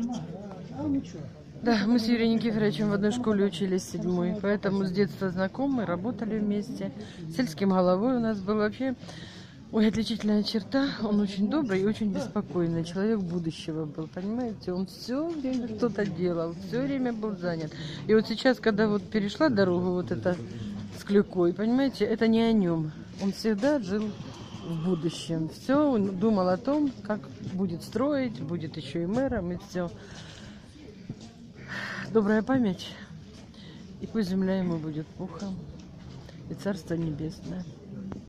Да, мы с Юрием Никифоровичем в одной школе учились, 7-й, поэтому с детства знакомы, работали вместе. Сельским головой у нас был вообще, ой, отличительная черта. Он очень добрый и очень беспокойный, человек будущего был, понимаете? Он все время что-то делал, все время был занят. И вот сейчас, когда вот перешла дорогу вот эта с Клюкой, понимаете, это не о нем. Он всегда жил в будущем. Все, он думал о том, как будет строить, будет еще и мэром, и все. Добрая память, и пусть земля ему будет пухом, и царство небесное.